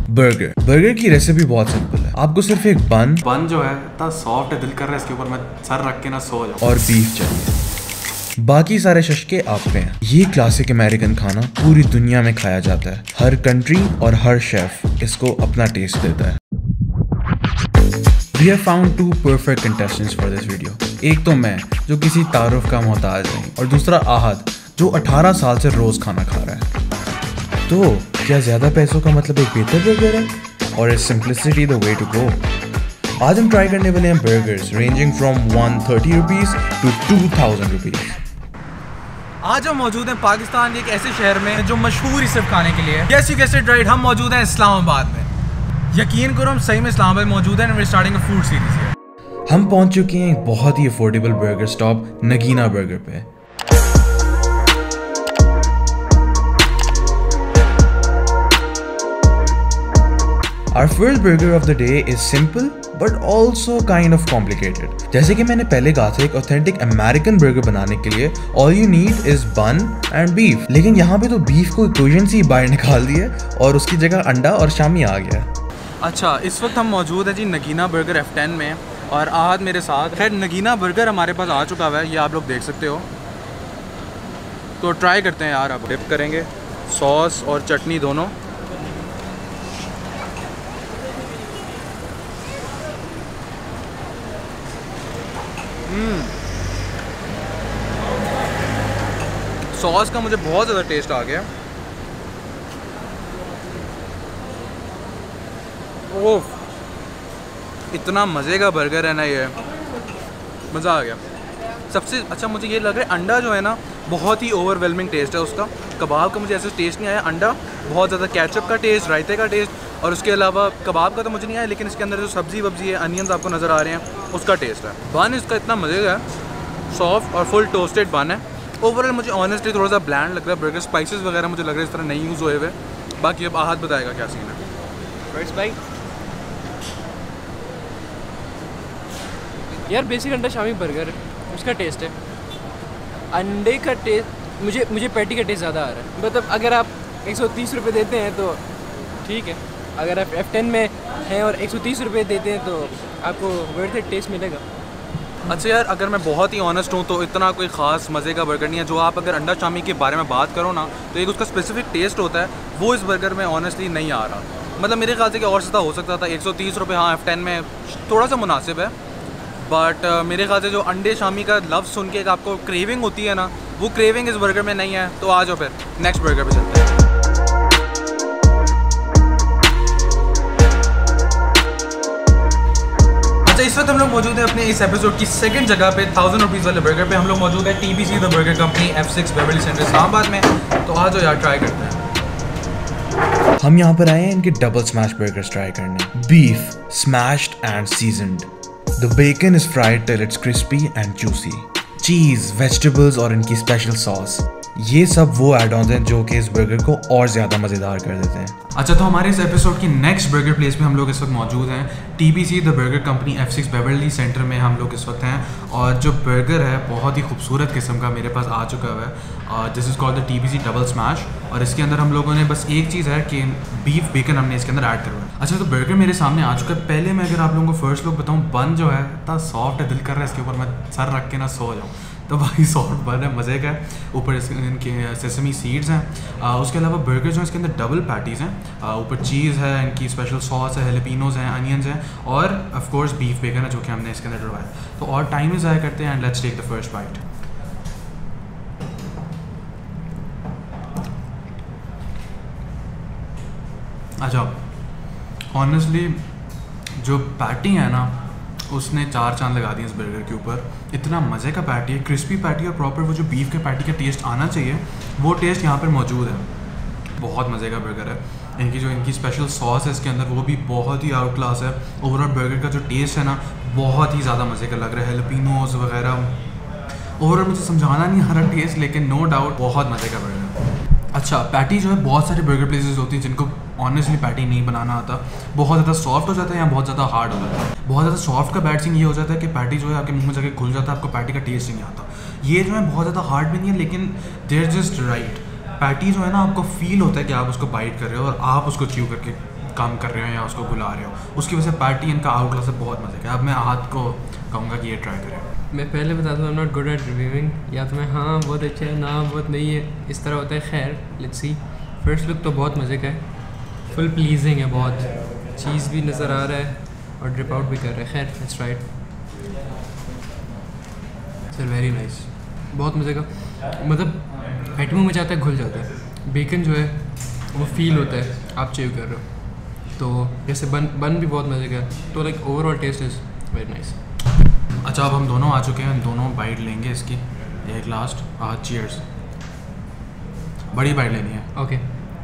Burger. Burger की recipe बहुत simple है। आपको सिर्फ एक बन जो है इतना सॉफ्ट है, दिल कर रहा है इसके ऊपर मैं सर रख के ना सो जाऊं। और बीफ चाहिए। बाकी सारे शशके आप पे हैं। ये क्लासिक अमेरिकन खाना पूरी दुनिया में खाया जाता है। हर कंट्री और हर शेफ इसको अपना टेस्ट देता है। We have found two perfect contestants for this video. एक तो मैं जो किसी तारुफ का मोहताज नहीं, और दूसरा आहद जो 18 साल से रोज खाना खा रहा है। तो क्या ज्यादा पैसों का मतलब एक बेहतर बर्गर है, और is simplicity the way to go? आज हम ट्राई करने वाले हैं burgers ranging from 130 rupees to 2000 rupees. आज हम मौजूद हैं पाकिस्तान के एक ऐसे शहर में जो मशहूर ही सिर्फ खाने के लिए है। Yes, you guessed it right, हम मौजूद हैं इस्लामाबाद में। यकीन करो हम सही में इस्लामाबाद मौजूद हैं and we're starting a food series here। हम पहुंच चुके हैं एक बहुत ही affordable burger stop Nagina burger पे। Our first burger of the day is simple but also kind of complicated। जैसे कि मैंने पहले कहा था, एक ऑथेंटिक अमेरिकन बर्गर बनाने के लिए all you need is bun and beef। लेकिन यहाँ पे तो बीफ को इक्वेशन से ही बाहर निकाल दिया और उसकी जगह अंडा और शामी आ गया। अच्छा, इस वक्त हम मौजूद हैं जी नगीना बर्गर F10 में, और आहद मेरे साथ। खैर नगीना बर्गर हमारे पास आ चुका हुआ है, ये आप लोग देख सकते हो। तो ट्राई करते हैं यार। अब डिप करेंगे सॉस और चटनी दोनों। सॉस का मुझे बहुत ज़्यादा टेस्ट आ गया। ओह, इतना मज़े का बर्गर है ना ये, मज़ा आ गया। सबसे अच्छा मुझे ये लग रहा है अंडा जो है ना, बहुत ही ओवरवेलमिंग टेस्ट है उसका। कबाब का मुझे ऐसा टेस्ट नहीं आया। अंडा बहुत ज़्यादा, केचप का टेस्ट, रायते का टेस्ट, और उसके अलावा कबाब का तो मुझे नहीं आया, लेकिन इसके अंदर जो सब्ज़ी वब्जी है, अनियंस आपको नज़र आ रहे हैं, उसका टेस्ट है। बन इसका इतना मज़े का है, सॉफ्ट और फुल टोस्टेड बन है। ओवरऑल मुझे ऑनेस्टली थोड़ा सा ब्लैंड लग रहा है बर्गर। स्पाइसेस वगैरह मुझे लग रहा है इस तरह नहीं यूज़ हुए हुए। बाकी अब आहद बताएगा क्या सीन है। फर्स्ट बाइट यार, बेसिक अंडा शामी बर्गर है, उसका टेस्ट है। अंडे का टेस्ट मुझे पैटी का टेस्ट ज़्यादा आ रहा है। मतलब अगर आप 130 रुपये देते हैं तो ठीक है, अगर आप F10 में हैं और 130 रुपये देते हैं तो आपको वर्थ इट टेस्ट मिलेगा। अच्छा यार, अगर मैं बहुत ही ऑनेस्ट हूँ तो इतना कोई ख़ास मज़े का बर्गर नहीं है। जो आप अगर अंडा शामी के बारे में बात करो ना, तो एक उसका स्पेसिफिक टेस्ट होता है, वो इस बर्गर में ऑनेस्टली नहीं आ रहा। मतलब मेरे ख्याल से कि और सस्ता हो सकता था। 130 रुपये हाँ F10 में थोड़ा सा मुनासिब है, बट मेरे ख्याल से जो अंडे शामी का लफ्ज़ सुन के एक आपको क्रेविंग होती है ना, वो क्रेविंग इस बर्गर में नहीं है। तो आ जाओ फिर नेक्स्ट बर्गर पे चलते हैं। इस वक्त हम लोग मौजूद हैं अपने इस एपिसोड की सेकंड जगह पे, 1000 रुपीज़ वाले बर्गर पे। हम लोग मौजूद है TBC the burger company F6 Beverly centre Islamabad में। तो आ जाओ यार, ट्राई करते हैं। हम यहाँ पर आए हैं इनके डबल स्मैश बर्गर्स ट्राई करने। Beef smashed and seasoned, the bacon is fried till it's crispy and juicy, cheese, vegetables और इनकी स्पेशल सॉस, ये सब वो एड ऑन्स हैं जो कि इस बर्गर को और ज़्यादा मज़ेदार कर देते हैं। अच्छा, तो हमारे इस एपिसोड की नेक्स्ट बर्गर प्लेस पे हम लोग इस वक्त मौजूद हैं। TBC the burger company F6 Beverly centre में हम लोग इस वक्त हैं, और जो बर्गर है बहुत ही खूबसूरत किस्म का मेरे पास आ चुका हुआ है। This is called the TBC double smash, और इसके अंदर हम लोगों ने बस एक चीज़ है कि बीफ बेकन हमने इसके अंदर ऐड करवाया। अच्छा, तो बर्गर मेरे सामने आ चुका है। पहले मैं अगर आप लोगों को फर्स्ट लुक बताऊँ, बन जो है इतना सॉफ्ट है, दिल कर रहा है इसके ऊपर मैं सर रख के ना सो जाऊँ। तो भाई सॉफ्ट बन है, मज़े का है। ऊपर इनके सेसमी सीड्स हैं। उसके अलावा बर्गर जो है इसके अंदर डबल पैटीज़ हैं। ऊपर चीज़ है, इनकी स्पेशल सॉस है, हेलेपिनोज हैं, अनियंस हैं, और ऑफ कोर्स बीफ बेकन है जो कि हमने इसके अंदर डलवाया। तो और टाइम ज़ाया करते हैं and let's take the first bite. अच्छा, ऑनेस्टली जो पैटी है ना, उसने चार चांद लगा दिए इस बर्गर के ऊपर। इतना मज़े का पैटी है, क्रिस्पी पैटी, और प्रॉपर वो जो बीफ के पैटी का टेस्ट आना चाहिए वो टेस्ट यहाँ पर मौजूद है। बहुत मज़े का बर्गर है। इनकी स्पेशल सॉस है इसके अंदर, वो भी बहुत ही आउट क्लास है। ओवरऑल बर्गर का जो टेस्ट है ना, बहुत ही ज़्यादा मज़े का लग रहा है। हेलेपिनोज वगैरह, ओवरऑल मुझे समझाना नहीं आ रहा टेस्ट, लेकिन नो डाउट बहुत मज़े का बर्गर है। अच्छा, पैटी जो है, बहुत सारे बर्गर प्लेसेस होती हैं जिनको ऑनेस्टली पैटी नहीं बनाना आता, बहुत ज़्यादा सॉफ्ट हो जाता है या बहुत ज़्यादा हार्ड हो जाता है। बहुत ज़्यादा सॉफ्ट का बैड सीन ये हो जाता है कि पैटी जो है आपके मुंह में जाके घुल जाता है, आपको पैटी का टेस्ट नहीं आता। ये जो है बहुत ज़्यादा हार्ड भी नहीं है, लेकिन देयर जस्ट राइट। पैटी जो है ना, आपको फील होता है कि आप उसको बाइट कर रहे हो और आप उसको च्यू करके कम कर रहे हो या उसको बुला रहे हो, उसकी वजह से पैटी इनका आउट क्लास से बहुत मजे का। अब मैं आहत को कहूँगा कि ये ट्राई करें। मैं पहले बता दूँ, I am not good at reviewing, या तो मैं हाँ बहुत अच्छा है ना बहुत नहीं है, इस तरह होता है। खैर लेट्स सी। फर्स्ट लुक तो बहुत मज़े का है, फुल प्लीजिंग है, बहुत चीज़ भी नज़र आ रहा है और ड्रिप आउट भी कर रहा है। खैर let's try it. Sir very nice, बहुत मज़े का। मतलब पेट में मजा आता है, घुल जाता है। बेकन जो है वो फील होता है आप चेव कर रहे हो। तो जैसे बन भी बहुत मज़े का है। तो like overall taste is very nice. अच्छा अब हम दोनों आ चुके हैं, दोनों बाइट लेंगे इसकी, एक लास्ट। चीयर्स। बड़ी बाइट लेनी है। ओके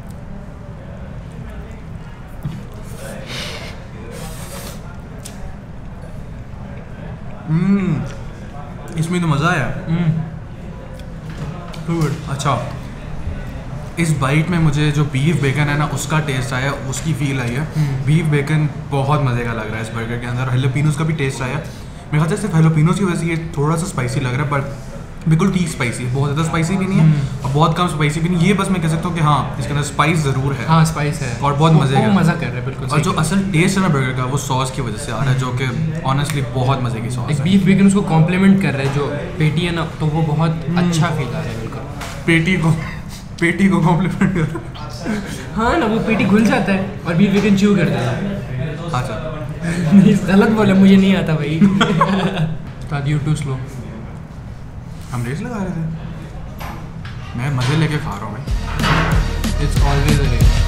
इसमें तो मज़ा आया। अच्छा इस बाइट में मुझे जो बीफ बेकन है ना उसका टेस्ट आया, उसकी फील आई है। बीफ बेकन बहुत मज़े का लग रहा है इस बर्गर के अंदर। हेलोपिनोस का भी टेस्ट आया। मेरे ख्याल से सिर्फ हेलोपिनोस की वजह से ये थोड़ा सा स्पाइसी लग रहा है, पर बिल्कुल ठीक स्पाइसी है। बहुत ज़्यादा स्पाइसी भी नहीं है और बहुत कम स्पाइसी भी नहीं। ये बस मैं कह सकता हूँ कि हाँ इसके अंदर स्पाइस ज़रूर है। हाँ स्पाइस है और बहुत मज़े का मज़ा कर रहा है बिल्कुल। और जो असल टेस्ट है ना बर्गर का वो सॉस की वजह से आ रहा है, जो कि ऑनेस्टली बहुत मज़े की सॉस एक है। बीफ बेकन उसको कॉम्प्लीमेंट कर रहा है, जो पेटी है ना, तो वो बहुत अच्छा फील आ रहा है बिल्कुल। पेटी को कॉम्प्लीमेंट कर। हाँ ना, वो पेटी घुल जाता है और बीफ बेकन च्यू कर देता है। अच्छा गलत बोला, मुझे नहीं आता भाई। उस्ताद यू टू स्लो। हम रेस लगा रहे थे, मैं मज़े लेके खा रहा हूँ भाई। It's always a race.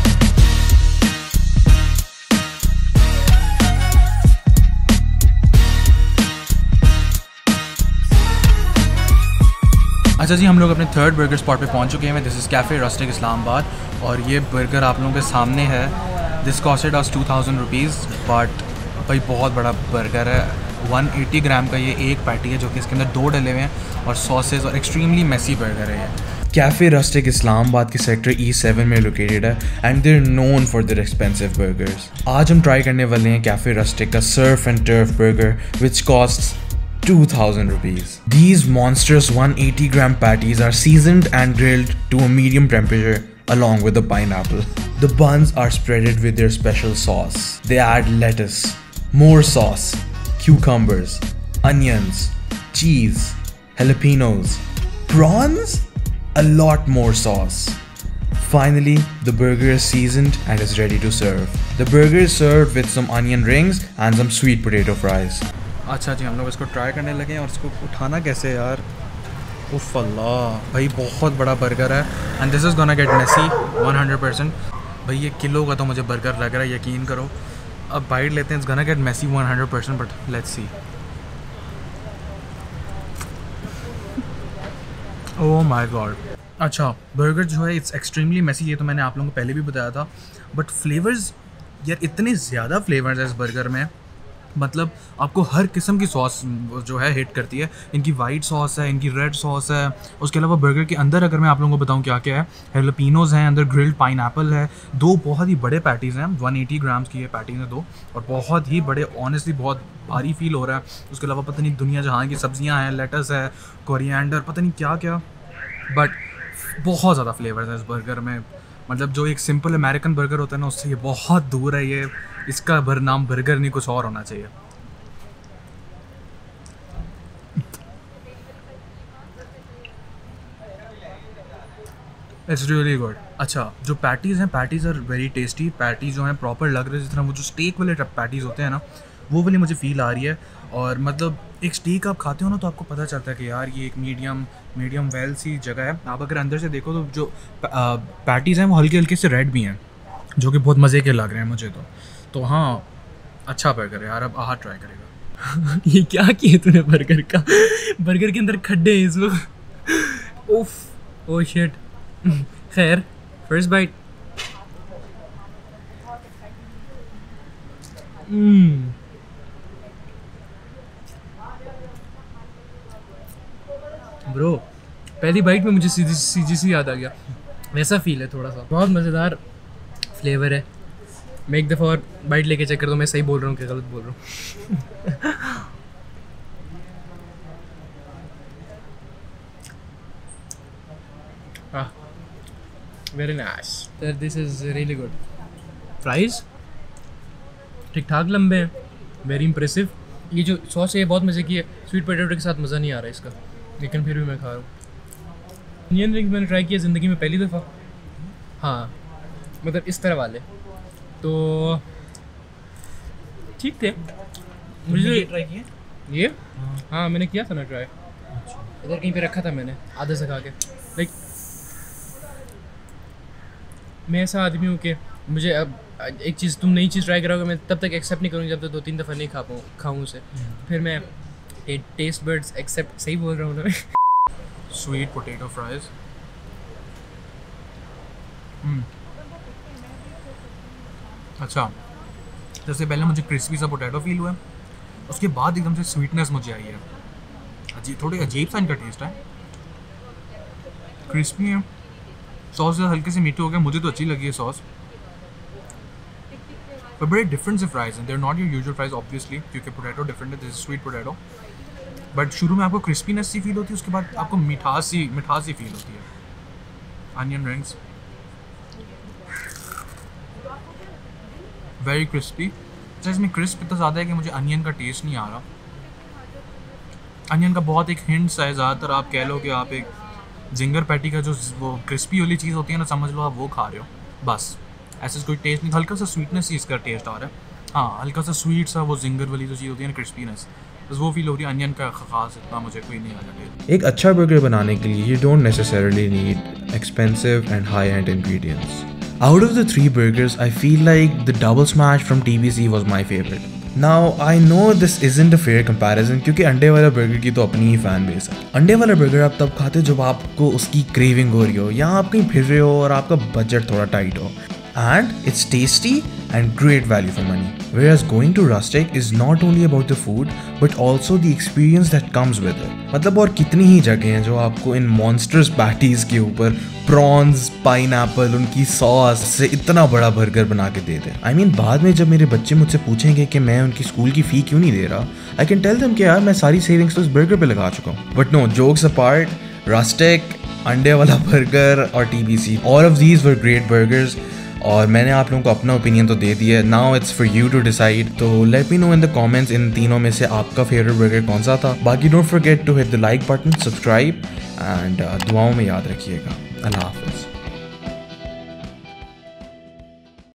अच्छा जी, हम लोग अपने थर्ड बर्गर स्पॉट पे पहुंच चुके हैं। This is cafe rustic Islamabad और ये बर्गर आप लोगों के सामने है। This costed us 2000 rupees, but भाई बहुत बड़ा बर्गर है। 180 ग्राम का ये एक पैटी है जो कि इसके अंदर 2 डले हुए हैं और सॉसेज, और एक्सट्रीमली मेसी बर्गर है ये। कैफ़े रस्टिक इस्लामाबाद के सेक्टर E7 में लोकेटेड है and they are known for their expensive burgers. आज हम ट्राई करने वाले हैं कैफ़े रस्टिक का surf and turf burger which costs 2000 rupees. These monstrous 180 gram patties are seasoned and grilled to a medium temperature along with the pineapple. The buns are spreaded with their special sauce. They add lettuce, more sauce, cucumbers, onions, cheese, jalapenos, prawns, a lot more sauce. Finally, the burger is seasoned and is ready to serve. The burger is served with some onion rings and some sweet potato fries. अच्छा जी, हम लोग इसको try करने लगे हैं और इसको उठाना कैसे यार। उफ़ अल्लाह भाई, बहुत बड़ा बर्गर है and this is gonna get messy 100%। भाई ये किलो का तो मुझे बर्गर लग रहा है, यकीन करो। अब बाइट लेते हैं, it's gonna get messy 100%, but let's see. Oh my god. अच्छा बर्गर जो है इट्स एक्सट्रीमली मेसी, ये तो मैंने आप लोगों को पहले भी बताया था, बट फ्लेवर्स यार इतने ज़्यादा फ्लेवर्स है इस बर्गर में। मतलब आपको हर किस्म की सॉस जो है हिट करती है। इनकी वाइट सॉस है, इनकी रेड सॉस है। उसके अलावा बर्गर के अंदर अगर मैं आप लोगों को बताऊं क्या क्या है, हेलोपिनोज़ हैं, अंदर ग्रिल्ड पाइनएप्पल है, 2 बहुत ही बड़े पैटीज़ हैं, 180 ग्राम्स की ये पैटीज़ हैं 2, और बहुत ही बड़े, ऑनेस्टली बहुत भारी फील हो रहा है। उसके अलावा पता नहीं दुनिया जहाँ की सब्जियाँ हैं, लेटस है, कोरिएंडर, पता नहीं क्या क्या, बट बहुत ज़्यादा फ्लेवर्स है इस बर्गर में। मतलब जो एक सिंपल अमेरिकन बर्गर होता है ना, उससे ये बहुत दूर है। ये इसका नाम बर्गर नहीं, कुछ और होना चाहिए। It's really good. अच्छा जो पैटीज़ हैं, patties are very tasty. Patties जो हैं प्रॉपर लग रहे हैं, जिस तरह वो जो स्टेक वाले पैटीज़ होते हैं ना, वो वाली मुझे फील आ रही है। और मतलब एक स्टेक आप खाते हो ना तो आपको पता चलता है कि यार ये एक मीडियम वेल सी जगह है। आप अगर अंदर से देखो तो जो पैटीज़ हैं वो हल्के हल्के से रेड भी हैं, जो कि बहुत मज़े के लग रहे हैं मुझे तो हाँ अच्छा बर्गर है यार। अब आहा ट्राई करेगा। ये क्या किया तूने बर्गर का? बर्गर के अंदर खड्डे हैं इसमें। उफ ओह शिट। खैर फर्स्ट बाइट। ब्रो पहली बाइट में मुझे सीजी सी याद आ गया, वैसा फील है थोड़ा सा। बहुत मज़ेदार फ्लेवर है। मैं एक दफ़ा और बाइट लेके चेक कर दो, मैं सही बोल रहा हूँ कि गलत बोल रहा हूँ। Very nice sir, this is really good. Fries ठीक ठाक लंबे हैं, वेरी इंप्रेसिव। ये जो सॉस है ये बहुत मज़े की है, स्वीट पोटैटो के साथ मज़ा नहीं आ रहा इसका, लेकिन फिर भी मैं खा रहा हूँ। अनियन रिंग्स मैंने ट्राई किया ज़िंदगी में पहली दफ़ा, हाँ मतलब इस तरह वाले, तो ठीक थे। मुझे ट्राई किए ये हाँ मैंने किया था ना ट्राई, इधर कहीं पे रखा था मैंने आधे से खा के। लाइक मैं ऐसा आदमी हूँ कि मुझे अब एक चीज़, तुम नई चीज़ ट्राई कराओगे, मैं तब तक एक्सेप्ट नहीं करूँगी जब तक 2-3 दफ़ा नहीं खाऊँ उसे, फिर मैं टेस्ट बर्ड्स एक्सेप्ट, सही बोल रहा हूँ ना मैं। स्वीट पोटैटो फ्राइज, अच्छा जैसे पहले मुझे क्रिस्पी सा पोटैटो फील हुआ, उसके बाद एकदम से स्वीटनेस मुझे आई है, थोड़ी अजीब सा इनका टेस्ट है, क्रिस्पी है, सॉस से हल्के से मीठे हो गया, मुझे तो अच्छी लगी है सॉस, पर बड़े डिफरेंट से फ्राइज हैं, they are not your usual fries obviously, क्योंकि पोटैटो डिफरेंट है, this is sweet potato, but शुरू में आपको क्रिस्पीनेस सी फील होती है, उसके बाद आपको मिठास सी फील होती है। अनियन रिंग्स वेरी क्रिस्पी, अच्छा इसमें क्रिस्प इतना ज़्यादा है कि मुझे अनियन का टेस्ट नहीं आ रहा, अनियन का बहुत एक हिंट्स है, ज़्यादातर आप कह लो कि आप एक जिंगर पैटी का जो वो क्रिस्पी वाली चीज़ होती है ना, समझ लो आप वो खा रहे हो, बस ऐसा कोई टेस्ट नहीं, हल्का सा स्वीटनेस ही इसका टेस्ट आ रहा है, हाँ हल्का सा स्वीट सा वो जिंगर वाली जो चीज़ होती है ना क्रिस्पीनेस, बस वो फील हो रही है, अनियन का खास इतना मुझे कोई नहीं आ रहा। एक अच्छा बर्गर बनाने के लिए you don't necessarily need expensive and high-end ingredients. Out of the 3 burgers, I feel like the Double Smash from TBC was my favorite. Now I know this isn't a fair comparison क्योंकि अंडे वाला burger की तो अपनी ही fan base है। अंडे वाला burger आप तब खाते हो जब आपको उसकी क्रेविंग हो रही हो, या आप कहीं फिर रहे हो और आपका बजट थोड़ा टाइट हो, and it's tasty and great value for money. Whereas going to Rustic is not only about the food but also the experience that comes with it. मतलब और कितनी ही जगह हैं जो आपको इन monstrous patties के ऊपर प्रॉन्स, पाइनएप्पल, उनकी सॉस से इतना बड़ा बर्गर बना के दे दें। I mean, बाद में जब मेरे बच्चे मुझसे पूछेंगे कि मैं उनकी स्कूल की फ़ी क्यों नहीं दे रहा, I can tell them कि यार मैं सारी सेविंग्स तो इस बर्गर पे लगा चुका हूँ। But no, jokes apart, Rustic, अंडे वाला बर्गर और TBC, all of these were great burgers. और मैंने आप लोगों को अपना ओपिनियन तो दे दिया है, now it's for you to decide, तो let me know in the comments इन तीनों में से आपका फेवरेट बर्गर कौन सा था। बाकी don't forget to hit the like button, subscribe and दुआओं में याद रखिएगा। अल्लाह हाफिज़।